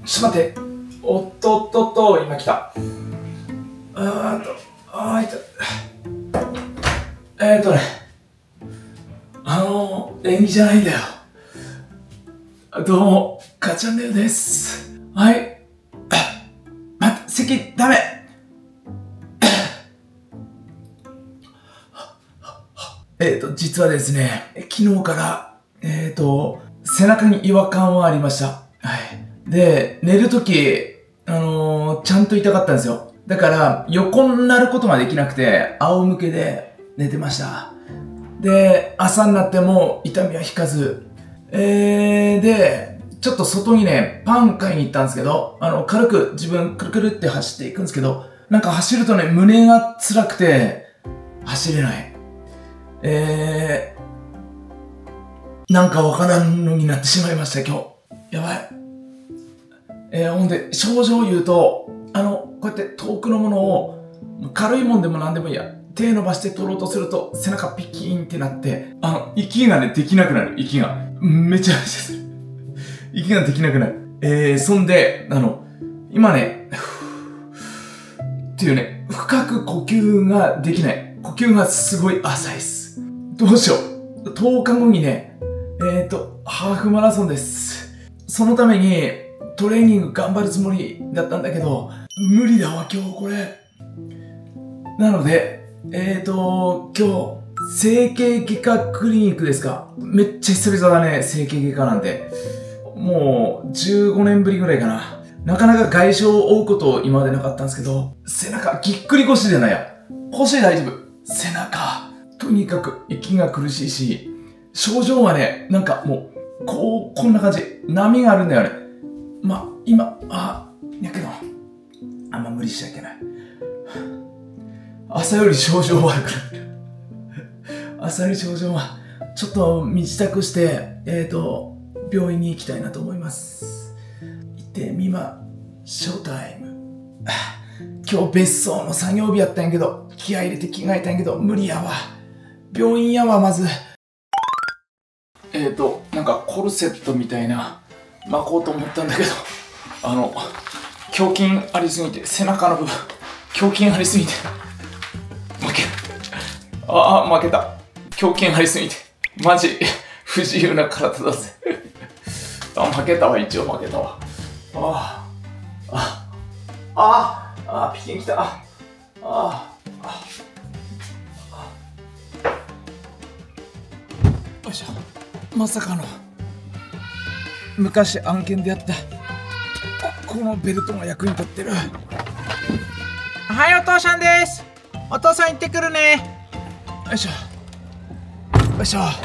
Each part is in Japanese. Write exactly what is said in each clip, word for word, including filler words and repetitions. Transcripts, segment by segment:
ちょっと待って。おっとっとっと、今来た。あーっと、あーいた。えーっとね。あのー、演技じゃないんだよ。どうも、かチャンネルです。はい。待って、席、ダメ。えっと、実はですね、昨日から、えっと、背中に違和感はありました。はい。で、寝るとき、あのー、ちゃんと痛かったんですよ。だから、横になることができなくて、仰向けで寝てました。で、朝になっても痛みは引かず、えー、で、ちょっと外にね、パン買いに行ったんですけど、あの、軽く自分、くるくるって走っていくんですけど、なんか走るとね、胸が辛くて、走れない。えー、なんかわからんのになってしまいました、今日。やばい。えー、ほんで、症状を言うと、あの、こうやって遠くのものを、軽いもんでも何でもいいや。手伸ばして取ろうとすると、背中ピキーンってなって、あの、息がね、できなくなる、息が。めちゃめちゃする。息ができなくなる。えー、そんで、あの、今ね、っていうね、深く呼吸ができない。呼吸がすごい浅いです。どうしよう。とおかごにね、えーと、ハーフマラソンです。そのために、トレーニング頑張るつもりだったんだけど、無理だわ、今日これ。なので、えーと、今日、整形外科クリニックですか。めっちゃ久々だね、整形外科なんて。もう、じゅうごねんぶりぐらいかな。なかなか外傷を負うこと今までなかったんですけど、背中、ぎっくり腰じゃないや。腰大丈夫。背中、とにかく息が苦しいし、症状はね、なんかもう、こう、こんな感じ。波があるんだよね。ま、今、あ、やけど、あんま無理しちゃいけない。朝より症状悪くなる。朝より症状は、ちょっと身支度して、えーと、病院に行きたいなと思います。行ってみましょうタイム。今日別荘の作業日やったんやけど、気合い入れて着替えたんやけど、無理やわ。病院やわ、まず。えーと、なんかコルセットみたいな、巻こうと思ったんだけど、あの、胸筋ありすぎて、背中の部分、胸筋ありすぎて、負け、ああ、負けた。胸筋ありすぎて、マジ、不自由な体だぜ。あ、負けたわ、一応負けたわ。ああ、ああ、ああ、ピキンきた。ああ、ああ。よいしょ。まさかの、昔案件でやった、このベルトが役に立ってる。 はい、お父さんです。お父さん行ってくるね。 よいしょ。よいしょ。よ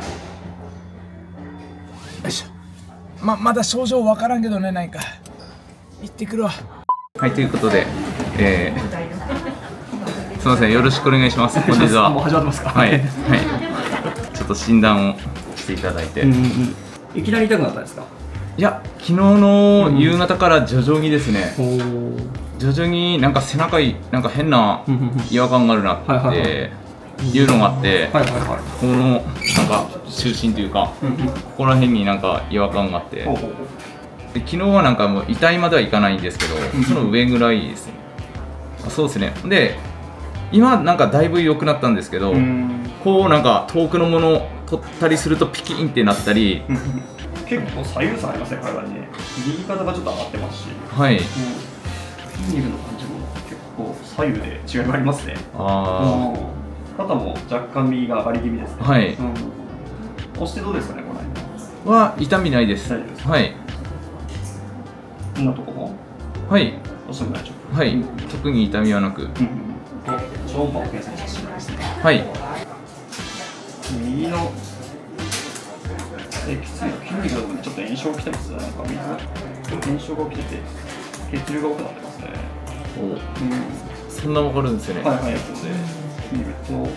いしょ。ま、まだ症状わからんけどね、何か。行ってくるわ。 はい、ということで、えー、すみません、よろしくお願いします。本日は。 もう始まってますか。 はい、はい。ちょっと診断をしていただいて。うんうん、 いきなり痛くなったんですか。 いや、昨日の夕方から徐々にですね。 うん、 徐々になんか背中になんか変な違和感があるなっていうのがあって、このなんか中心というか、ここら辺になんか違和感があって。で昨日はなんかもう痛いまではいかないんですけど、その上ぐらいですね。そうですね。で今なんかだいぶ良くなったんですけど、こうなんか遠くのものを取ったりするとピキンってなったり。 結構左右差ありますね、体にね。右肩がちょっと上がってますし、 はい、うん、 筋肉の感じも結構左右で違いがありますね。 ああ、肩も若干右が上がり気味ですね。 はい、 うん、押してどうですかね、これは痛みないです。 大丈夫です。 はい、 こんなとこもはい、 押しても大丈夫。 はい、特に痛みはなく、うん、 超音波を検査してもらいますね。 はい、 右の脊椎の筋肉の部分にちょっと炎症が来てますね。なんか水炎症が起きてて血流が多くなってますね。 お、うん、そんなわかるんですよね。 はいはい。後で見ると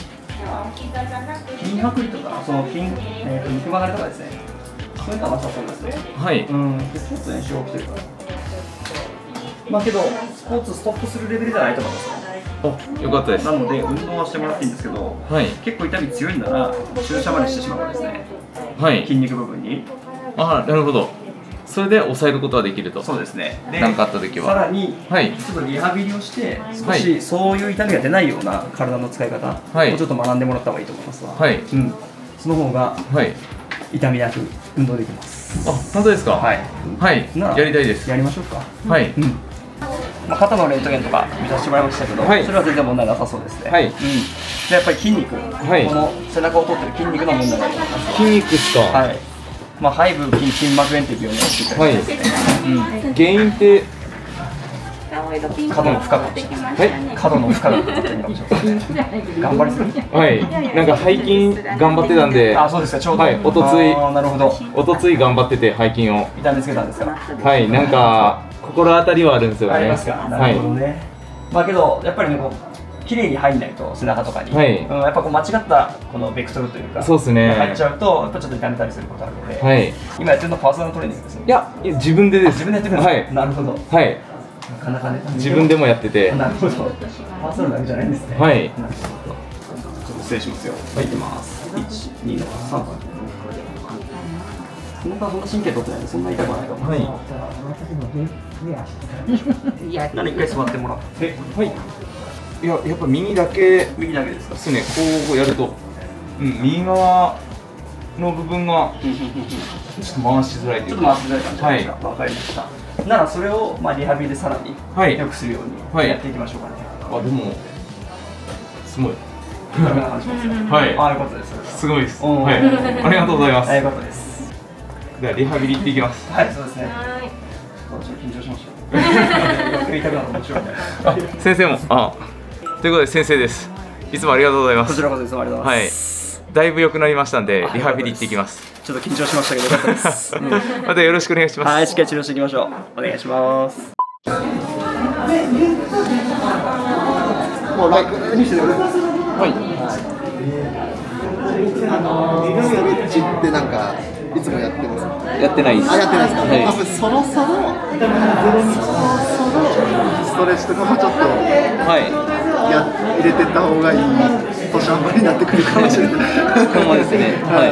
筋剥離とかその筋、えー、と肉離れとかですね。そういうのはなさそうですね。 はい。 うん。でちょっと炎症が起きてるから。まあけどスポーツストップするレベルじゃないと思いますね。 あ、よかったです。 なので運動はしてもらっていいんですけど、はい、結構痛み強いんなら注射までしてしまうわけですね。はい、筋肉部分に。 ああ、なるほど。 それで抑えることはできると。 そうですね。で、 何かあった時はさらに、 はい、 ちょっとリハビリをして少しそういう痛みが出ないような体の使い方をちょっと学んでもらった方がいいと思いますわ。 はい、うん、 その方が痛みなく運動できます。 あ、本当ですか。はい、はい、やりたいです。 やりましょうか。 はい、うん、 まあ、肩のレントゲンとか見させてもらいましたけど、はい、それは全然問題なさそうですね。はい、うん、でやっぱり筋肉、はい、この背中を通ってる筋肉の問題があります。 筋肉ですか。はい、 まあ、背部筋筋膜炎っていう病名を知ってたりですね。はい、うん、 原因って角の負荷が、はい、角の負荷がかかってるかもしれません。頑張りすぎ。 はい、なんか背筋頑張ってたんで。 あ、そうですか、ちょうど。はい、 おとつい。 なるほど。 おとつい頑張ってて背筋を。 痛めつけたんですか。 はい、なんか心当たりはあるんですよね。 ありますか。なるほどね。まあけどやっぱりね、こう綺麗に入んないと背中とかに、はい、うん、やっぱこう間違ったこのベクトルというか、 そうですね。 入っちゃうとやっぱちょっと痛めたりすることあるので、はい、今やってるのはパーソナルトレーニングですよ。 いや、自分でです。 自分でやってるんですか。はい、なるほど。はい。なかなかね、 自分でもやってて。 なるほど。パーソナルだけじゃないんですね。はい。ちょっと失礼しますよ。はい、いきます。一、二、三。本当はそんな神経取ってないんでそんな痛くないと思う。はい。なら一回座ってもらって。 はい。いや、やっぱ右だけ。 右だけですか。 ですね。こうやると、うん、右側の部分がちょっと回しづらいというか。 ちょっと回しづらい感じですか。わかりました。ならそれをまあリハビリでさらに良くするようにやっていきましょうかね。 あ、でもすごい。 はい。あ、よかったです。 すごいです。はい。ありがとうございます。 よかったです。 ではリハビリ行っていきます。 はい、そうですね。ちょっと緊張しました。痛くなった面白い。 あ、先生も、あ、ということで先生です。いつもありがとうございます。 こちらこそいつもありがとうございます。 はい。だいぶ良くなりましたんでリハビリ行ってきます。 ちょっと緊張しましたけどよかったです。 またよろしくお願いします。 はい、しっかり治療していきましょう。お願いします。もう楽にしてください。はい。 あのー、ストレッチってなんかいつもやってますか？ やってないです。 あ、やってないですか？はい、多分そろそろそろそろストレッチとかもちょっとや入れてった方がいい年半ばになってくるかもしれない。 ほんまですね。はい。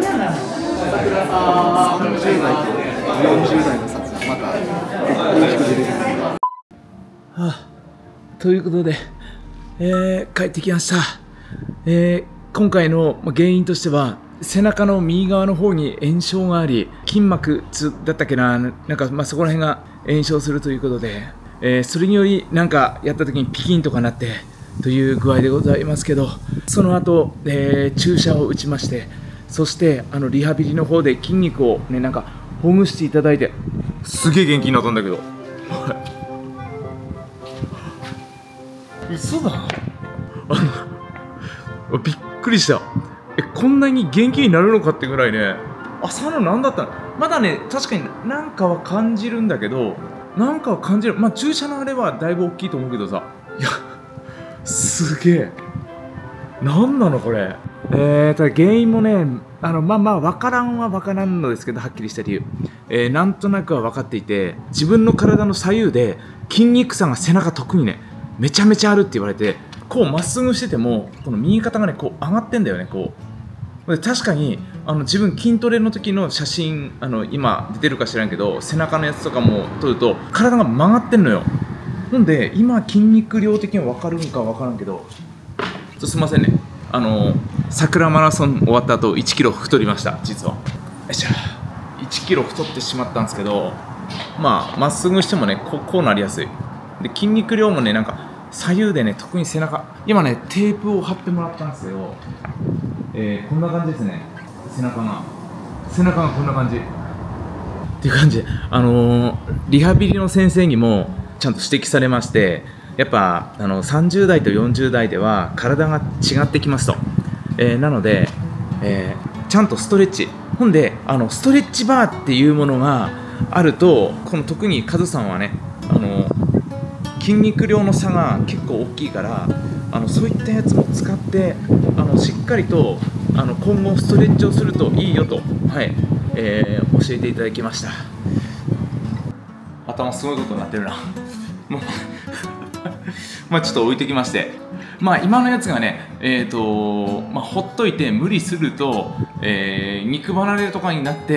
さんじゅう代とよんじゅう代の差がまた大きく出てくる。 はあ、ということで、えー、帰ってきました。えー、今回の原因としては背中の右側の方に炎症があり、筋膜痛だったっけな、なんかまあそこら辺が炎症するということで、えー、それによりなんかやった時にピキンとかなってという具合でございますけど、その後、えー、注射を打ちまして、そしてあのリハビリの方で筋肉をねなんかほぐしていただいて、すげえ元気になったんだけど、嘘だ、あのびっくりした。え、こんなに元気になるのかってぐらいね、朝の何だったの、まだね確かになんかは感じるんだけど、なんかは感じる、まあ注射のあれはだいぶ大きいと思うけどさ、いやすげえ、なんなのこれ。えー、ただ原因もね、あのまあまあ分からんは分からんのですけど、はっきりした理由、えー、なんとなくは分かっていて、自分の体の左右で筋肉差が背中特にねめちゃめちゃあるって言われて、こうまっすぐしててもこの右肩がねこう上がってんだよね、こうで確かにあの自分筋トレの時の写真、あの今出てるか知らんけど背中のやつとかも撮ると体が曲がってんのよ。なんで今筋肉量的には分かるんか分からんけど、ちょっとすいませんね、あの桜マラソン終わった後いちキロ太りました、実は。よいしょ、いちキロ太ってしまったんですけど、まあまっすぐしてもねこう、こうなりやすいで、筋肉量もねなんか左右でね、特に背中、今ねテープを貼ってもらったんですけど、えー、こんな感じですね、背中が背中がこんな感じっていう感じで、あのー、リハビリの先生にもちゃんと指摘されまして、やっぱあのさんじゅう代とよんじゅう代では体が違ってきますと、えー、なので、えー、ちゃんとストレッチ、ほんであのストレッチバーっていうものがあると、この特にカズさんはね、あの筋肉量の差が結構大きいから、あのそういったやつも使ってあのしっかりとあの今後ストレッチをするといいよと、はいえー、教えていただきました。頭すごいことになってるなもうまあちょっと置いてきまして、まあ今のやつがね、えーとまあ、ほっといて無理すると、えー、肉離れとかになって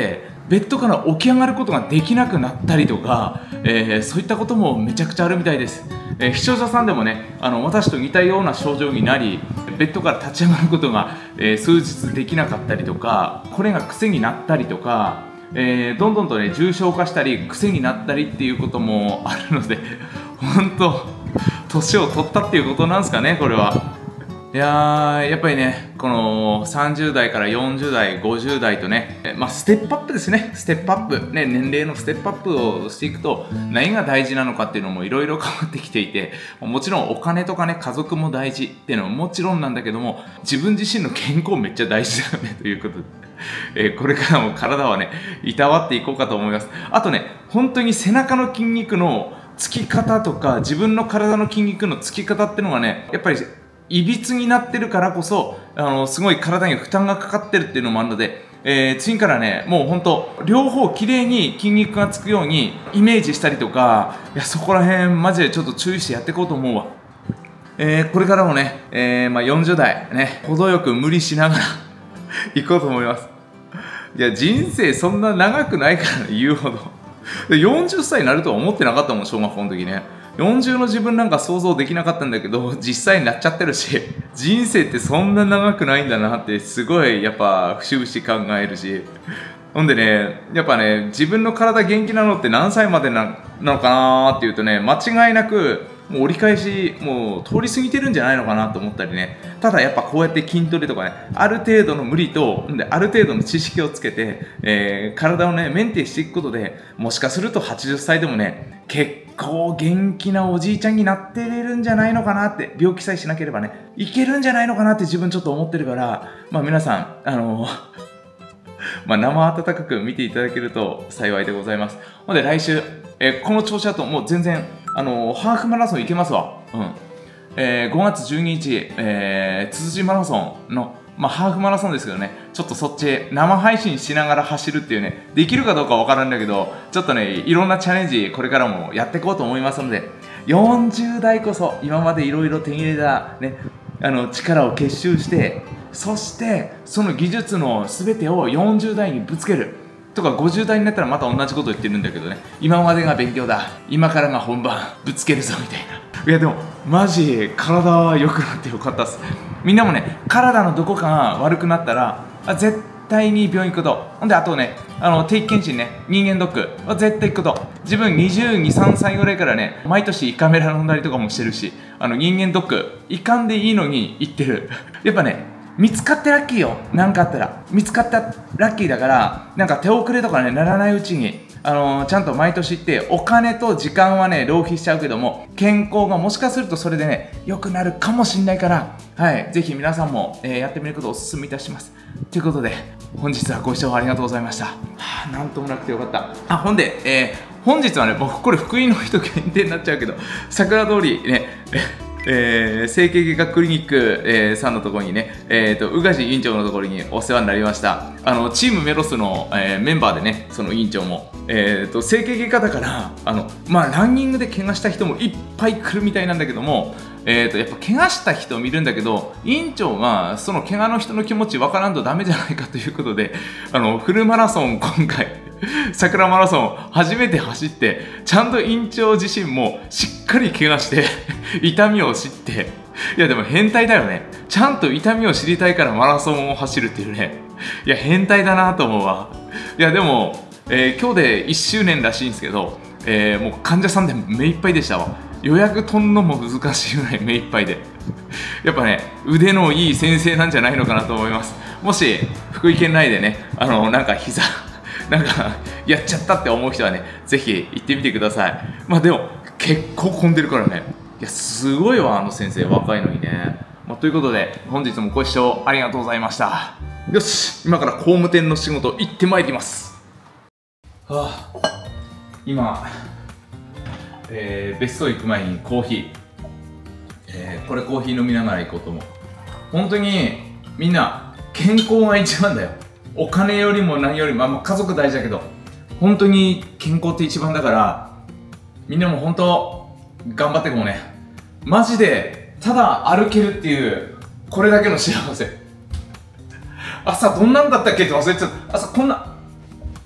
ベッドから起き上がることができなくなったりとか、えー、そういったこともめちゃくちゃあるみたいです。えー、視聴者さんでもね、あの私と似たような症状になり、ベッドから立ち上がることが、えー、数日できなかったりとか、これが癖になったりとか、えー、どんどんとね重症化したり癖になったりっていうこともあるので、本当年を取ったっていうことなんですかね、これは。いやー、やっぱりね、このさんじゅう代からよんじゅう代、ごじゅう代とね、まあ、ステップアップですね、ステップアップ、ね、年齢のステップアップをしていくと、何が大事なのかっていうのもいろいろ変わってきていて、もちろんお金とかね、家族も大事っていうのはもちろんなんだけども、自分自身の健康めっちゃ大事だよね、ということで。えー、これからも体はね、いたわっていこうかと思います。あとね、本当に背中の筋肉のつき方とか、自分の体の筋肉のつき方っていうのがね、やっぱり、いびつになってるからこそ、あの、すごい体に負担がかかってるっていうのもあるので、えー、次からね、もうほんと、両方きれいに筋肉がつくようにイメージしたりとか、いや、そこら辺マジでちょっと注意してやっていこうと思うわ。えー、これからもね、えー、まあ、よんじゅう代ね、程よく無理しながら行こうと思います。いや、人生そんな長くないからね、言うほど。でよんじゅっさいになるとは思ってなかったもん、小学校の時ね。よんじゅうの自分なんか想像できなかったんだけど、実際になっちゃってるし、人生ってそんな長くないんだなってすごいやっぱ節々考えるし、ほんでね、やっぱね、自分の体元気なのって何歳まで な, なのかなーっていうとね、間違いなくもう折り返しもう通り過ぎてるんじゃないのかなと思ったりね。ただやっぱこうやって筋トレとかね、ある程度の無理とである程度の知識をつけて、えー、体をねメンテしていくことで、もしかするとはちじゅっさいでもね、結構元気なおじいちゃんになってれるんじゃないのかなって、病気さえしなければね、いけるんじゃないのかなって自分ちょっと思ってるから、まあ皆さんあのまあ生温かく見ていただけると幸いでございます。ほんで来週、えー、この調子だともう全然あのハーフマラソン行けますわ。うん。えー、ごがつじゅうににち、えー、つつじマラソンの、まあ、ハーフマラソンですけどね、ちょっとそっち生配信しながら走るっていうね、できるかどうかわからんだけど、ちょっとね、いろんなチャレンジこれからもやっていこうと思いますので、よんじゅう代こそ今までいろいろ手に入れた、ね、あの力を結集して、そしてその技術の全てをよんじゅう代にぶつける。とかごじゅう代になったらまた同じこと言ってるんだけどね、今までが勉強だ、今からが本番、ぶつけるぞみたいな。いやでもマジ体は良くなってよかったっす。みんなもね、体のどこかが悪くなったら絶対に病院行くこと。ほんであとね、あの定期検診ね、人間ドックは絶対行くこと。自分にじゅうに、さんさいぐらいからね、毎年胃カメラ飲んだりとかもしてるし、あの人間ドック行かんでいいのに行ってる。やっぱね、見つかってラッキーよ。なんかあったら見つかったラッキーだから、なんか手遅れとかねならないうちに、あのー、ちゃんと毎年行って、お金と時間はね浪費しちゃうけども、健康がもしかするとそれでね良くなるかもしんないから、はい、ぜひ皆さんも、えー、やってみることをお勧めいたします。ということで本日はご視聴ありがとうございました。はあ、なんともなくてよかった。あ、ほんで、えー、本日はね、僕これ福井の人限定になっちゃうけど、桜通りねえー、整形外科クリニック、えー、さんのところにね、えーと、宇賀院長のところにお世話になりました。あのチームメロスの、えー、メンバーでね、その院長も、えーと、整形外科だから、あの、まあ、ランニングで怪我した人もいっぱい来るみたいなんだけども、えーと、やっぱ怪我した人を見るんだけど、院長がその怪我の人の気持ち分からんとダメじゃないかということで、あのフルマラソン今回桜マラソン初めて走って、ちゃんと院長自身もしっかり怪我して痛みを知って、いやでも変態だよね。ちゃんと痛みを知りたいからマラソンを走るっていうね、いや変態だなと思うわ。いやでも、えー、今日でいっしゅうねんらしいんですけど、えー、もう患者さんで目いっぱいでしたわ。予約取んのも難しいぐらい目いっぱいで、やっぱね腕のいい先生なんじゃないのかなと思います。もし福井県内でね、あのなんか膝なんかやっちゃったって思う人はね、ぜひ行ってみてください。まあでも結構混んでるからね、いやすごいわ、あの先生若いのにね。まあ、ということで本日もご視聴ありがとうございました。よし、今から工務店の仕事行ってまいります。はあ、今、えー、別荘行く前にコーヒー、えー、これコーヒー飲みながら行こうと思う。本当にみんな健康が一番だよ。お金よりも何よりも、まあ、家族大事だけど、本当に健康って一番だから、みんなも本当頑張っていこうね。マジでただ歩けるっていうこれだけの幸せ。朝どんなんだったっけって忘れちゃった。朝こんな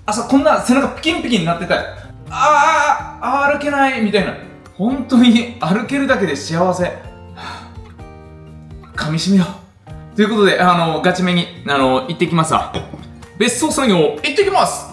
朝こんな背中ピキンピキンになってたよ。あーあー歩けないみたいな。本当に歩けるだけで幸せ。噛み締めよう。ということで、あのガチめにあの行ってきますわ。別荘作業行ってきます。